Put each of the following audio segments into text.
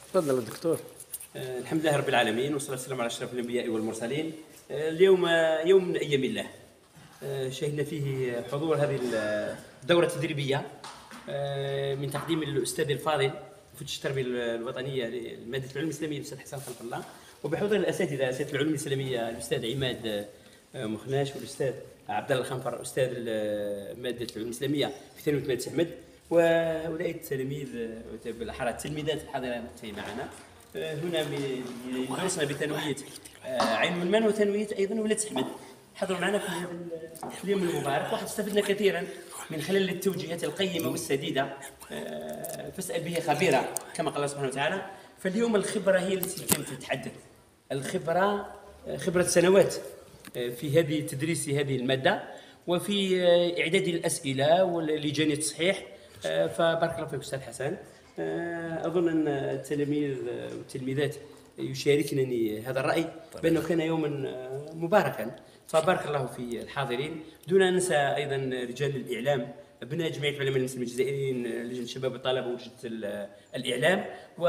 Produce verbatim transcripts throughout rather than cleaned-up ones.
تفضل الدكتور. آه، الحمد لله رب العالمين، والصلاة والسلام على أشرف الأنبياء والمرسلين. آه، اليوم آه، يوم من أيام الله، آه، شهدنا فيه حضور هذه الدورة التدريبية آه، من تقديم الأستاذ الفاضل مفتش التربية الوطنية لمادة العلوم الإسلامية الأستاذ حسن خلف الله، وبحضور الأساتذة أساتذة العلوم الإسلامية الأستاذ عماد آه، مخناش والأستاذ عبد الله الخنفر أستاذ مادة العلوم الإسلامية في ثانوية مادة أحمد، وهؤلاء التلاميذ بالأحرى التلميذات الحاضرات معنا هنا يدرسنا بثانوية عين منمان وثانوية أيضا ولاد أحمد. حضروا معنا في اليوم المبارك، وقد استفدنا كثيرا من خلال التوجيهات القيمة والسديدة، فاسأل به خبيرا كما قال الله سبحانه وتعالى. فاليوم الخبرة هي التي كانت تتحدث، الخبرة خبرة سنوات في هذه تدريس هذه المادة وفي إعداد الأسئلة ولجان التصحيح. فبارك الله فيك أستاذ حسن. أظن أن التلاميذ والتلميذات يشاركنني هذا الرأي بأنه كان يوما مباركا، فبارك الله في الحاضرين. دون أن ننسى أيضا رجال الإعلام، أبناء جمعية العلماء المسلمين الجزائريين، لجنة الشباب والطلبة ولجنة الإعلام،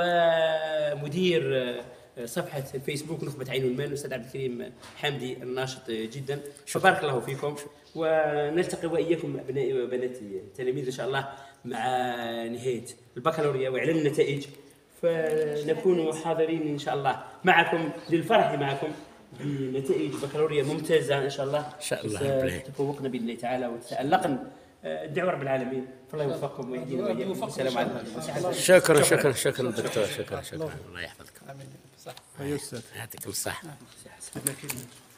ومدير صفحة الفيسبوك نخبة عين المال الأستاذ عبد الكريم حامدي الناشط جدا. فبارك الله فيكم، ونلتقي وإياكم أبنائي وبناتي التلاميذ إن شاء الله مع نهاية البكالوريا وإعلان النتائج، فنكون حاضرين إن شاء الله معكم للفرح معكم بنتائج بكالوريا ممتازة إن شاء الله. إن شاء الله تفوقنا بإذن الله تعالى وتألقنا. الدعوة رب العالمين، فالله يوفقكم ويهدينا وإياكم. السلام عليكم. شكرا شكرا شكرا دكتور، شكرا شكرا، الله يحفظكم. امين. صح. يعطيكم الصحة.